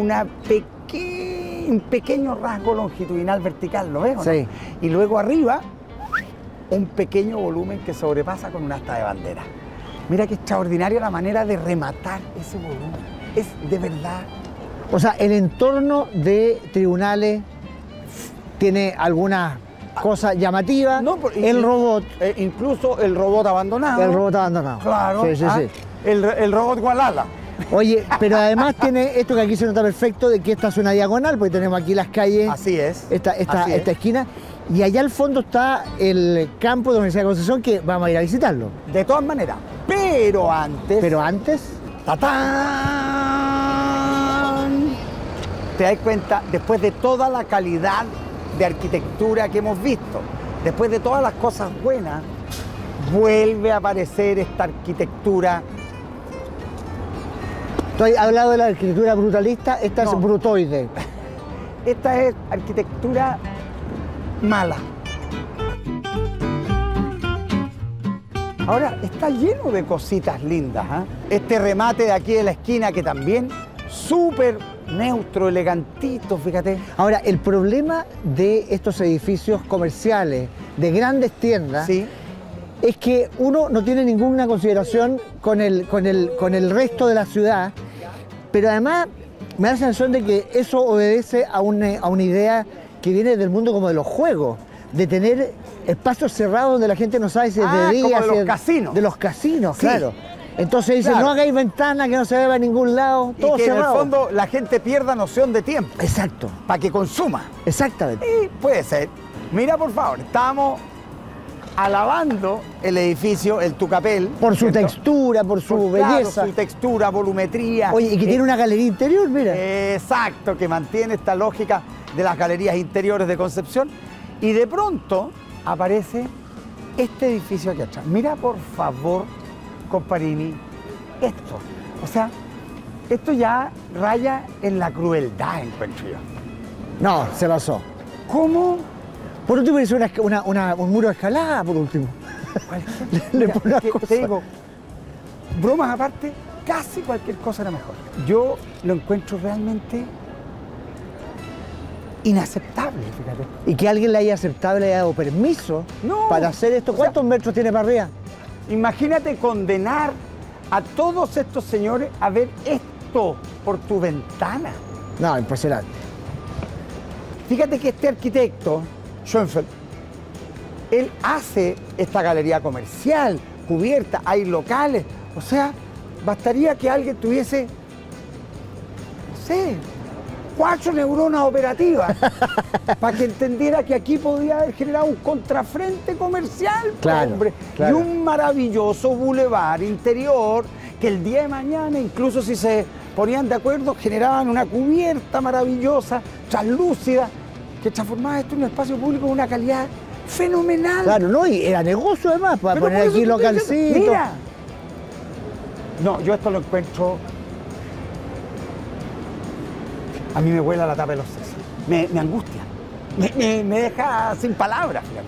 un pequeño rasgo longitudinal vertical, ¿lo ves? ¿No? Sí. Y luego arriba, un pequeño volumen que sobrepasa con un asta de bandera. Mira qué extraordinaria la manera de rematar ese volumen. Es de verdad. O sea, el entorno de tribunales tiene algunas cosas llamativas. No, el robot. Incluso el robot abandonado. El robot abandonado. Claro. Sí, sí, sí. El robot Gualala. Oye, pero además tiene esto que aquí se nota perfecto, de que esta es una diagonal, porque tenemos aquí las calles. Así es. Esta esquina. Y allá al fondo está el campo de la Universidad de Concepción, que vamos a ir a visitarlo. De todas maneras. Pero antes. ¡Tatán! Te das cuenta, después de toda la calidad de arquitectura que hemos visto, después de todas las cosas buenas, vuelve a aparecer esta arquitectura. Tú has hablado de la arquitectura brutalista, esta No. es brutoide. Esta es arquitectura mala. Ahora, está lleno de cositas lindas, ¿eh? Este remate de aquí de la esquina que también, súper neutro, elegantito, fíjate. Ahora, el problema de estos edificios comerciales, de grandes tiendas, Sí. es que uno no tiene ninguna consideración con el resto de la ciudad, pero además me da la sensación de que eso obedece a una idea que viene del mundo como de los juegos, de tener espacios cerrados donde la gente no sabe si es de día, como de si los es- casinos. De los casinos, Sí. claro. Entonces dicen, Claro. no hagáis ventana, que no se vea a ningún lado, Y todo que cerrado. en el fondo la gente pierda noción de tiempo Exacto, para que consuma. exactamente. Y puede ser. Mira, por favor, estamos alabando el edificio, el Tucapel. Por su ¿cierto? textura, por su Claro, belleza. su textura, volumetría. Oye, y que tiene una galería interior, mira. Exacto, que mantiene esta lógica de las galerías interiores de Concepción. Y de pronto aparece este edificio aquí atrás. Mira, por favor, Comparini, esto. O sea, esto ya raya en la crueldad, encuentro yo. No, se pasó. ¿Cómo? Por último hizo un muro de escalada, por último. Le Mira, pone una que cosa. te digo, bromas aparte, casi cualquier cosa era mejor. Yo lo encuentro realmente inaceptable, fíjate. Y que alguien le haya aceptado, le haya dado permiso No, para hacer esto. o sea- ¿Cuántos metros tiene para arriba? Imagínate condenar a todos estos señores a ver esto por tu ventana. No, impresionante. Fíjate que este arquitecto, Schoenfeld, él hace esta galería comercial, cubierta, hay locales. O sea, bastaría que alguien tuviese, no sé, 4 neuronas operativas para que entendiera que aquí podía haber generado un contrafrente comercial, Claro, hombre, claro. y un maravilloso bulevar interior que el día de mañana, incluso si se ponían de acuerdo, generaban una cubierta maravillosa, translúcida, que transformaba esto en un espacio público de una calidad fenomenal. Claro, ¿no? Y era negocio además, para Pero poner por eso aquí te estoy localcito. diciendo, mira. No, yo esto lo encuentro. A mí me vuela la tapa de los sesos. Me angustia. Me deja sin palabras, fíjate.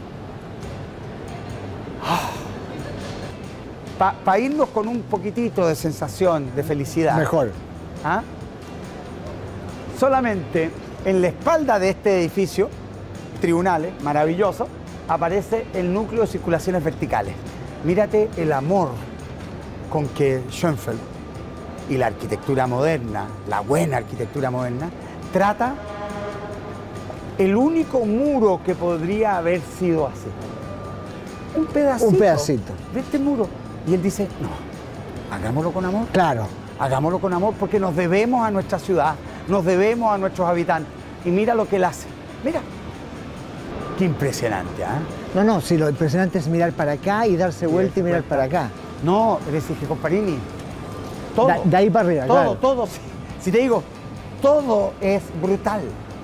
Para irnos con un poquitito de sensación de felicidad. Mejor. ¿Ah? solamente en la espalda de este edificio, tribunales, maravilloso, aparece el núcleo de circulaciones verticales. Mírate el amor con que Schoenfeld y la arquitectura moderna, la buena arquitectura moderna, trata el único muro que podría haber sido así. Un pedacito. Un pedacito. De este muro. Y él dice, no, hagámoslo con amor. Claro. Hagámoslo con amor porque nos debemos a nuestra ciudad, nos debemos a nuestros habitantes. Y mira lo que él hace. Mira. Qué impresionante, ¿ah? No, no, sí, lo impresionante es mirar para acá y darse vuelta y mirar para acá. No, eres que Comparini. Todo. De ahí para arriba, todo, claro. todo. Si te digo, todo es brutal.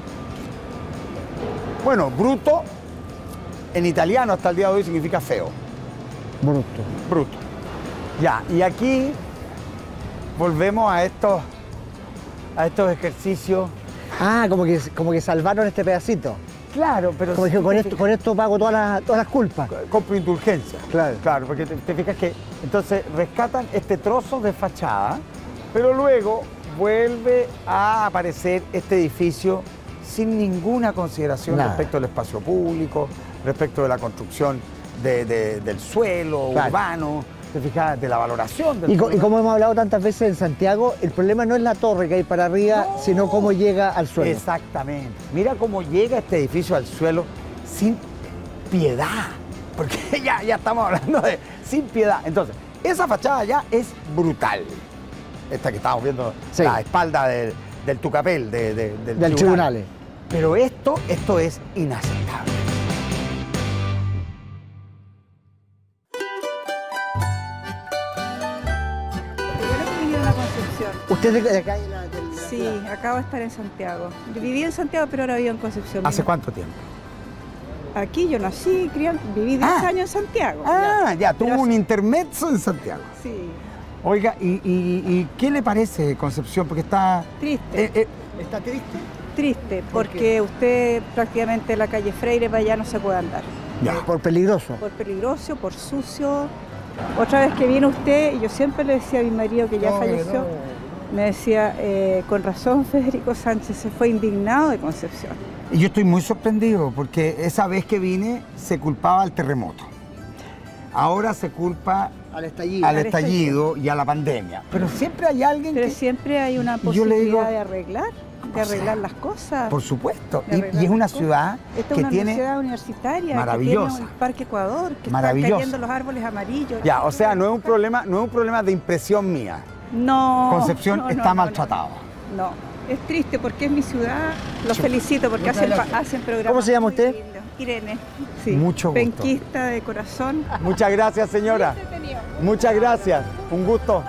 Bueno, bruto en italiano hasta el día de hoy significa feo. Bruto. Bruto. Ya, y aquí volvemos a estos ejercicios. Ah, como que salvaron este pedacito. Claro, pero... Como dije, con esto pago todas las culpas. Compro indulgencia. Claro. Claro, porque te fijas que entonces rescatan este trozo de fachada, pero luego vuelve a aparecer este edificio sin ninguna consideración respecto al espacio público, respecto de la construcción del suelo urbano, te fijas, de la valoración del suelo. Y como hemos hablado tantas veces en Santiago, el problema no es la torre que hay para arriba, sino cómo llega al suelo. Exactamente. Mira cómo llega este edificio al suelo sin piedad, porque ya estamos hablando de sin piedad. Entonces, esa fachada ya es brutal. Esta que estamos viendo, sí, la espalda del Tucapel, del tribunal. Pero esto es inaceptable. ¿Usted de acá? Sí, acabo de estar en Santiago. Yo viví en Santiago, pero ahora vivo en Concepción. ¿Hace cuánto tiempo? Aquí yo nací, viví 10 años en Santiago. Ya, tuvo un intermezzo en Santiago. Sí. Oiga, ¿y qué le parece Concepción? Porque está... Triste. ¿Está triste? Triste, porque usted prácticamente la calle Freire para allá no se puede andar. Ya. Por peligroso. Por peligroso, por sucio. Otra vez que viene usted, y yo siempre le decía a mi marido que ya falleció, me decía, con razón Federico Sánchez se fue indignado de Concepción. Y yo estoy muy sorprendido porque esa vez que vine se culpaba al terremoto. Ahora se culpa al estallido y a la pandemia. Pero siempre hay alguien Pero siempre hay una posibilidad de arreglar las cosas. Por supuesto. Y es una ciudad Esta que es una tiene... ciudad universitaria, maravillosa. que tiene un Parque Ecuador, que están cayendo los árboles amarillos. Ya, o sea, no es un problema de impresión mía. No. Concepción está maltratado. No, es triste porque es mi ciudad. Los felicito porque hacen programas. ¿Cómo se llama usted? Irene. Sí. Mucho gusto. Penquista de corazón. Muchas gracias, señora. Muchas gracias. Un gusto.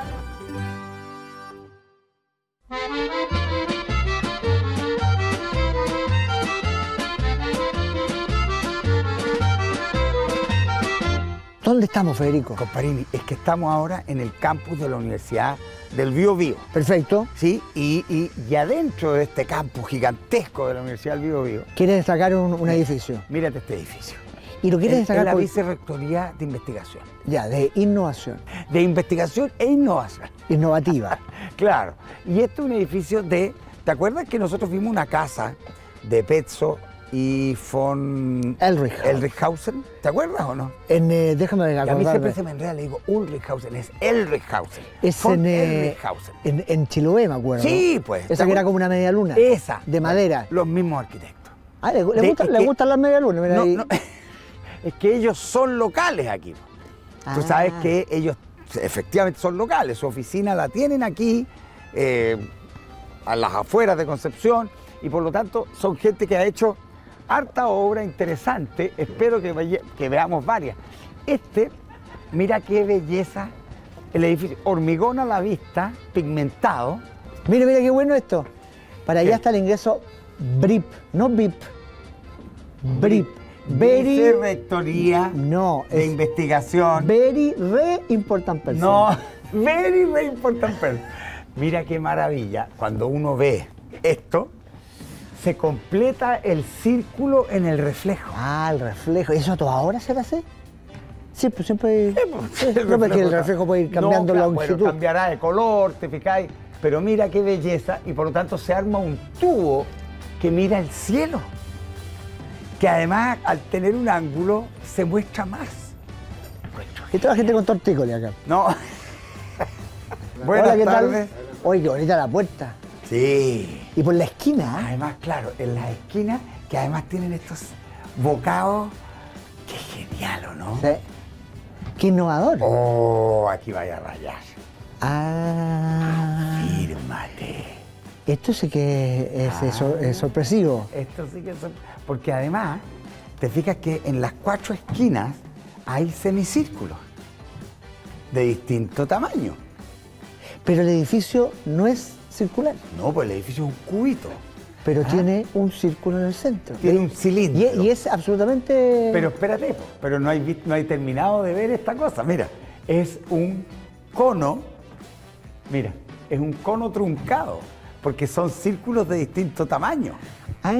¿Dónde estamos, Federico? Comparini, es que estamos ahora en el campus de la Universidad del Biobío. Perfecto. Sí, y adentro de este campus gigantesco de la Universidad del Biobío... ¿Quieres destacar un edificio? Mírate este edificio. ¿Y lo quieres destacar? Es la Vicerrectoría de Investigación. Ya, de innovación. De investigación e innovación. Innovativa. Claro. Y este es un edificio de... ¿Te acuerdas que nosotros vimos una casa de Pezzo y von Elrichhausen? ¿Te acuerdas o no? Déjame acordarme. A mí siempre se me enreda, le digo Ulrichhausen, es Elrichhausen. Es en Chiloé, me acuerdo. Sí, pues. Esa que era como una media luna. Esa. De madera. Los mismos arquitectos. Ah, ¿le gustan las media lunas? Mira ahí. No, es que ellos son locales aquí. Tú sabes que ellos efectivamente son locales. Su oficina la tienen aquí, a las afueras de Concepción, y por lo tanto son gente que ha hecho harta obra interesante. Espero que veamos varias. Mira qué belleza, el edificio, hormigón a la vista, pigmentado. Mira qué bueno esto. Para allá está el ingreso BRIP, no VIP. BRIP. Vicerrectoría de Investigación. Very important person. No, very important person. Mira qué maravilla. Cuando uno ve esto, se completa el círculo en el reflejo. Ah, el reflejo. ¿Eso toda hora se hace? Sí, pues siempre... Sí, no, porque el reflejo puede ir cambiando la longitud. Bueno, cambiará de color, te fijáis. pero mira qué belleza, y por lo tanto se arma un tubo que mira el cielo, que además al tener un ángulo se muestra más. Y toda la gente con tortícolis acá. No. Hola, Buenas ¿qué tardes. tal? Oye, qué bonita la puerta. Sí. Y por la esquina, ¿eh? Además, claro, en las esquinas, que además tienen estos bocados. Qué genial, ¿o no? Sí. Qué innovador. Oh, aquí vaya a rayar. Ah. Fírmate. Esto sí que es sorpresivo. Esto sí que es... Porque además, te fijas que en las 4 esquinas hay semicírculos de distinto tamaño. Pero el edificio no es circular, No, pues el edificio es un cubito. pero tiene un círculo en el centro. Tiene un cilindro. Y es absolutamente... Pero espérate, pero no hay terminado de ver esta cosa. Mira, es un cono, mira, es un cono truncado, porque son círculos de distinto tamaño. Ah.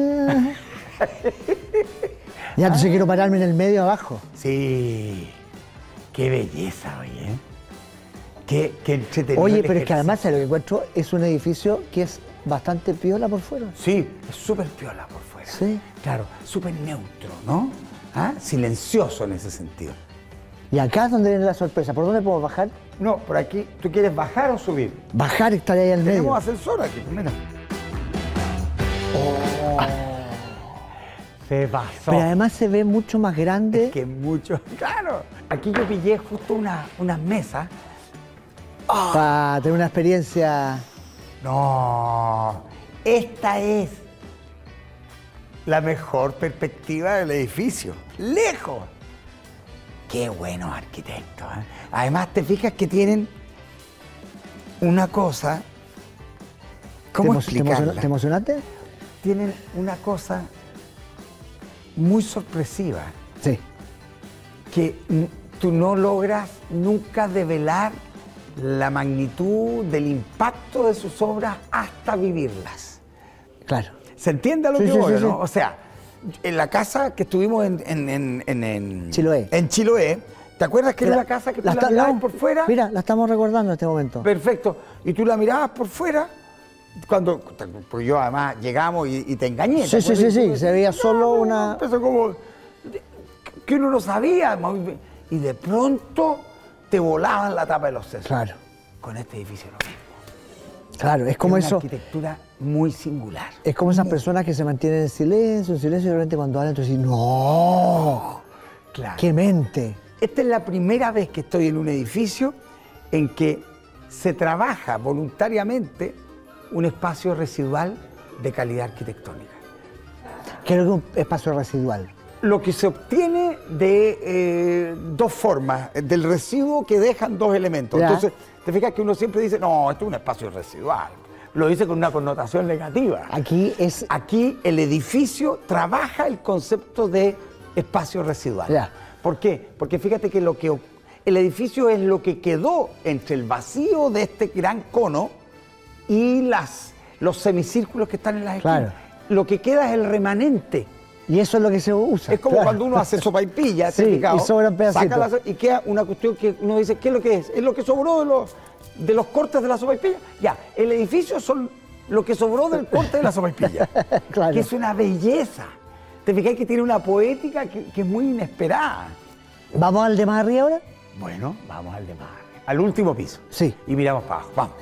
Ya, entonces quiero pararme en el medio abajo. Sí, qué belleza, oye. Qué entretenido. Oye, el pero es que ejercicio. además lo que encuentro es un edificio que es bastante piola por fuera. Sí, es súper piola por fuera. Sí. Claro, súper neutro, ¿no? ¿Ah? Silencioso en ese sentido. Y acá es donde viene la sorpresa. ¿Por dónde puedo bajar? No, por aquí, ¿tú quieres bajar o subir? Bajar estaría ahí al medio. Tenemos ascensor aquí, pues mira. Oh. Se pasó. Pero además se ve mucho más grande. Es que mucho. Claro. Aquí yo pillé justo unas mesas. Para tener una experiencia. No. Esta es la mejor perspectiva del edificio. ¡Lejos! Qué buenos arquitectos, ¿eh? Además, te fijas que tienen una cosa. ¿Cómo explicarla? ¿Te emocionaste? Tienen una cosa muy sorpresiva, Sí. que tú no logras nunca develar la magnitud del impacto de sus obras hasta vivirlas. Claro. ¿Se entiende a lo Sí, que sí, voy, sí, no? sí. O sea, en la casa que estuvimos en Chiloé. En Chiloé, ¿te acuerdas que era La- una casa que tú la la está- mirabas no, por fuera? Mira, la estamos recordando en este momento. Perfecto. Y tú la mirabas por fuera, pues yo además llegamos y te engañé. Sí, ¿te sí, acuerdas? sí, Y sí, tú se veía decías, solo una- Empezó como que uno no sabía. Y de pronto te volaban la tapa de los sesos. Claro. Con este edificio lo mismo. Claro, es como una eso. arquitectura muy singular. Es como esas personas que se mantienen en silencio, y de repente cuando hablan, tú dices, ¡no! Claro. ¡Qué mente! Esta es la primera vez que estoy en un edificio en que se trabaja voluntariamente un espacio residual de calidad arquitectónica. Creo que un espacio residual. Lo que se obtiene de 2 formas, del residuo que dejan 2 elementos. Ya. Entonces, te fijas que uno siempre dice, no, esto es un espacio residual. Lo dice con una connotación negativa. Aquí es. Aquí el edificio trabaja el concepto de espacio residual. Ya. ¿Por qué? Porque fíjate que el edificio es lo que quedó entre el vacío de este gran cono y los semicírculos que están en las esquinas. Claro. Lo que queda es el remanente. Y eso es lo que se usa. Es como claro. cuando uno hace sopaipilla, Sí, ¿te has fijado? y sobran pedacitos. Saca y queda una cuestión que uno dice, ¿qué es lo que es? Es lo que sobró de los cortes de la sopaipilla. Ya, el edificio son lo que sobró del corte de la sopaipilla. Claro. Que es una belleza. ¿Te fijas que tiene una poética que es muy inesperada? ¿Vamos al de más arriba ahora? Bueno, vamos al de más arriba, al último piso. Sí. Y miramos para abajo, vamos. Sí.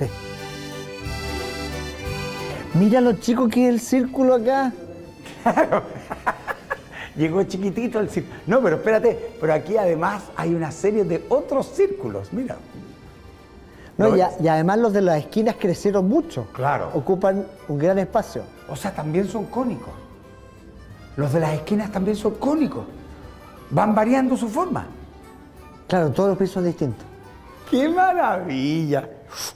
Mira lo chico que es el círculo acá. Llegó chiquitito el círculo. No, pero espérate, pero aquí además hay una serie de otros círculos, mira. No, ¿Lo ves? y además los de las esquinas crecieron mucho. Claro. Ocupan un gran espacio. O sea, también son cónicos. Los de las esquinas también son cónicos. Van variando su forma. Claro, todos los pisos distintos. ¡Qué maravilla!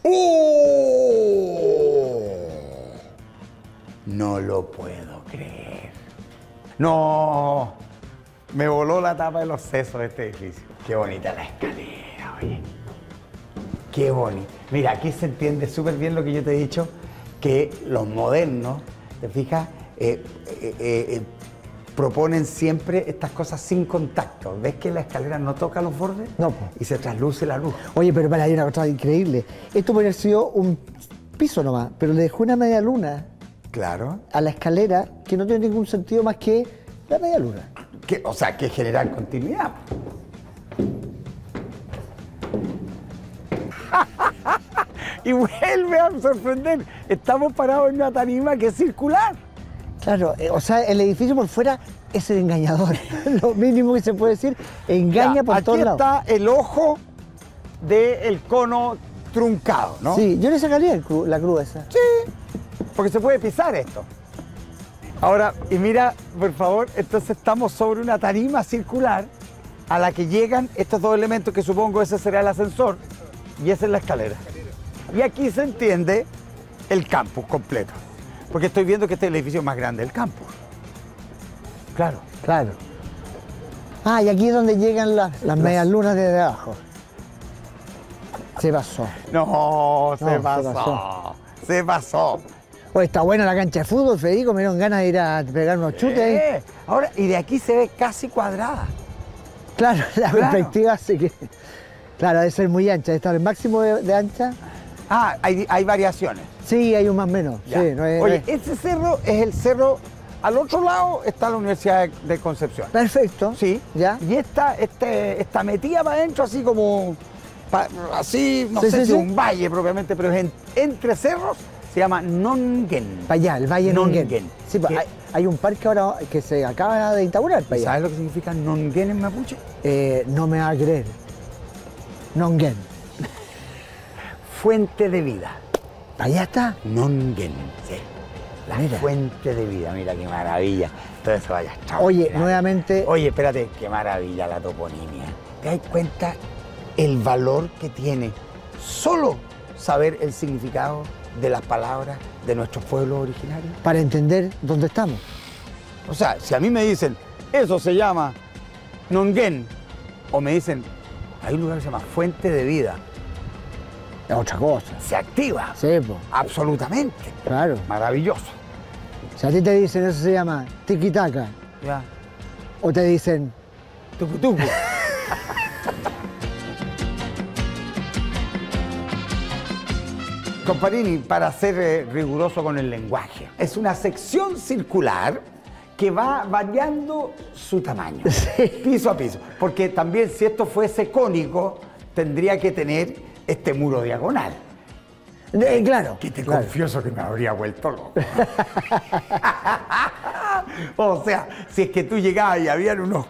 ¡Oh! No lo puedo creer. No, me voló la tapa de los sesos de este edificio. Qué bonita la escalera, oye. Qué bonito. Mira, aquí se entiende súper bien lo que yo te he dicho, que los modernos, ¿te fijas? Proponen siempre estas cosas sin contacto. ¿Ves que la escalera no toca los bordes? No, po. Y se trasluce la luz. Oye, pero para, hay una cosa increíble. Esto podría haber sido un piso nomás, pero le dejó una media luna Claro. a la escalera que no tiene ningún sentido más que la media luna. O sea, que generar continuidad. Y vuelve a sorprender. Estamos parados en una tarima que es circular. Claro, o sea, el edificio por fuera es el engañador. Lo mínimo que se puede decir, engaña Ya, por todos lados. Aquí está el ojo del cono truncado, ¿no? Sí, yo le sacaría la cruz esa. Sí, porque se puede pisar esto. Ahora, y mira, por favor, entonces estamos sobre una tarima circular a la que llegan estos dos elementos que supongo ese será el ascensor y esa es la escalera. Y aquí se entiende el campus completo, porque estoy viendo que este es el edificio más grande del campus. Claro. Claro. Ah, y aquí es donde llegan las medias lunas desde abajo. Se pasó. No, se se pasó. pasó. Se pasó. Oye, está buena la cancha de fútbol, Federico, me dieron ganas de ir a pegar unos chutes ahí. Ahora, y de aquí se ve casi cuadrada. Claro, la Claro. perspectiva sí que... Claro, debe ser muy ancha, debe estar el máximo de ancha. Ah, hay variaciones. Sí, hay un más menos. Ya. Sí, no es, Oye, ese cerro es el cerro, al otro lado está la Universidad de Concepción. Perfecto. Sí. ¿Ya? Y esta metida para adentro, así como, así, no Sí, sé sí, si sí. un valle propiamente, pero es entre cerros, se llama Nonguén. Para allá, el Valle Nonguén. Nonguén. Sí, pues, ¿Qué? hay un parque ahora que se acaba de inaugurar para allá. ¿Sabes lo que significa Nonguén en mapuche? No me va a creer. Nonguén. Fuente de vida. Allá está. Nonguén, sí. La Mira. fuente de vida, mira qué maravilla. Todo eso vaya chao. Oye, Mira. nuevamente... Oye, espérate, qué maravilla la toponimia. ¿Te das cuenta el valor que tiene solo saber el significado de las palabras de nuestros pueblos originarios? Para entender dónde estamos. O sea, si a mí me dicen, eso se llama Nonguén, o me dicen, hay un lugar que se llama Fuente de Vida, Es otra cosa. se activa. Sí, pues. Absolutamente. Claro. Maravilloso. Si a ti te dicen eso se llama tiki-taka, Ya. o te dicen Tucutucu. Comparini, para ser riguroso con el lenguaje, es una sección circular que va variando su tamaño, piso a piso. Porque también si esto fuese cónico, tendría que tener este muro diagonal. claro. Que te claro. confieso que me habría vuelto loco. O sea, si es que tú llegabas y habían unos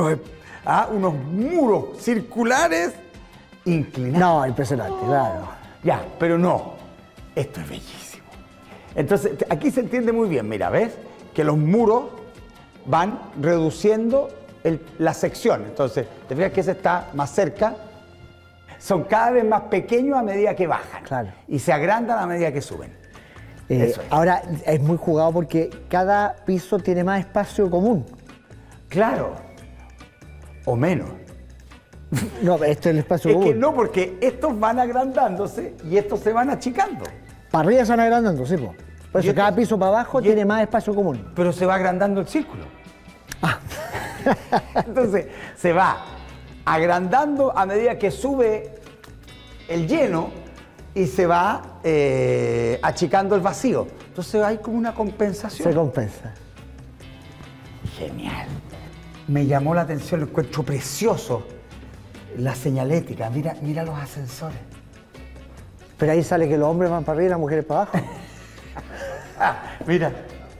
muros circulares inclinados. No, impresionante, claro. Ya, pero no, esto es bellísimo. Entonces, aquí se entiende muy bien, mira, ¿ves? Que los muros van reduciendo la sección. Entonces, te fijas que ese está más cerca. Son cada vez más pequeños a medida que bajan. Claro. Y se agrandan a medida que suben. Eso es. Ahora es muy jugado porque cada piso tiene más espacio común. Claro. O menos. No, esto es el espacio Es común. que no, porque estos van agrandándose y estos se van achicando. Para arriba se van agrandando, sí, po. Por Y eso esto- cada piso para abajo y tiene esto- más espacio común. Pero se va agrandando el círculo. Ah. Entonces, se va agrandando a medida que sube el lleno y se va achicando el vacío. Entonces hay como una compensación. Se compensa. Genial. Me llamó la atención, lo encuentro precioso. La señalética, mira los ascensores. Pero ahí sale que los hombres van para arriba y las mujeres para abajo. Mira.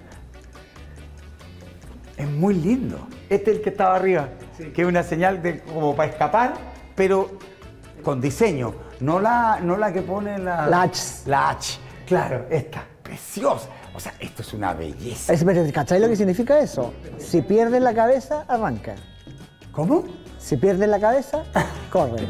Es muy lindo. Este es el que estaba arriba, que es una señal como para escapar, pero con diseño. No la que pone La H. La H. Claro, esta. Preciosa. O sea, esto es una belleza. ¿Cachai lo que significa eso? Si pierdes la cabeza, arranca. ¿Cómo? Si pierdes la cabeza, corre.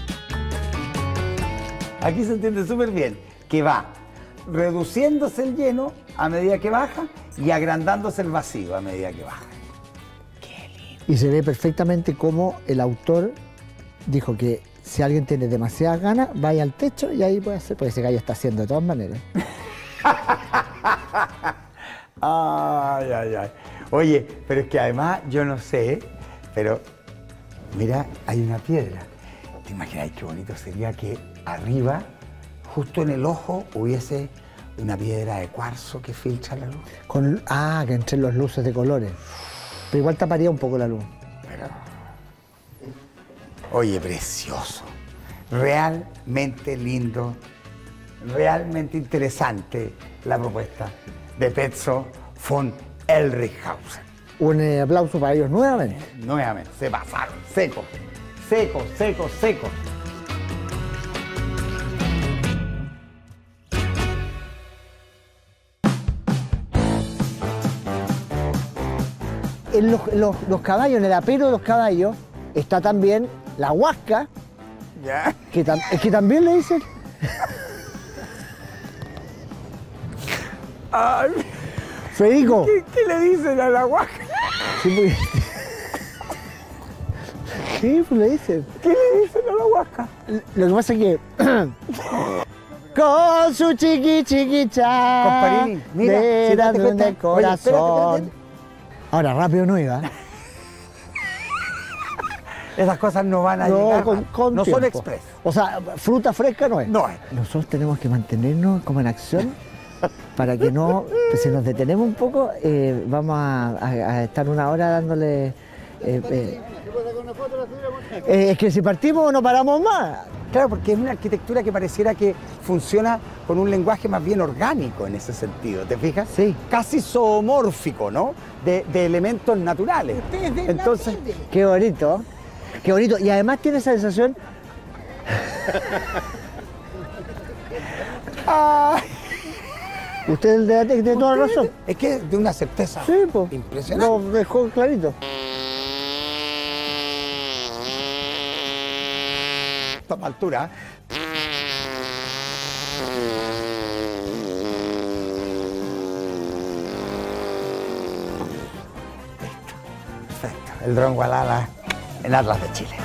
Aquí se entiende súper bien que va reduciéndose el lleno a medida que baja y agrandándose el vacío a medida que baja. Qué lindo. Y se ve perfectamente cómo el autor dijo que si alguien tiene demasiadas ganas, vaya al techo y ahí puede hacer, porque ese gallo está haciendo de todas maneras. Ay, ay, ay. Oye, pero es que además, yo no sé, pero mira, hay una piedra. ¿Te imaginas qué bonito sería que arriba justo en el ojo hubiese una piedra de cuarzo que filtra la luz. Que entre los luces de colores. Pero igual taparía un poco la luz. Pero, oye, precioso. Realmente lindo, realmente interesante la propuesta de Petzo von Elrichshausen. Un aplauso para ellos nuevamente. Nuevamente, se pasaron, seco, seco, seco, seco. En los caballos, en el apero de los caballos, está también la huasca, ¿Ya? es que también le dicen. Ay, Federico. ¿qué le dicen a la huasca? Sí, sí, pues le dicen. ¿Qué le dicen a la huasca? Lo que pasa es que. Con su chiquicha. Comparini, mira, si date cuenta. del corazón. Oye, espérate. Ahora, rápido no iba. Esas cosas no van a llegar, con no tiempo. son express. O sea, fruta fresca no es. No es. Nosotros tenemos que mantenernos como en acción para que no, si nos detenemos un poco, vamos a estar una hora dándole... es que si partimos no paramos más. Claro, porque es una arquitectura que pareciera que funciona con un lenguaje más bien orgánico en ese sentido, ¿te fijas? Sí. Casi zoomórfico, ¿no? De elementos naturales. Entonces, Qué bonito, qué bonito. Y además tiene esa sensación... Usted tiene toda la razón. es que es de una certeza Sí, pues. impresionante. Lo dejó clarito. Toma altura. Listo. Perfecto. El dron Gualala en Atlas de Chile.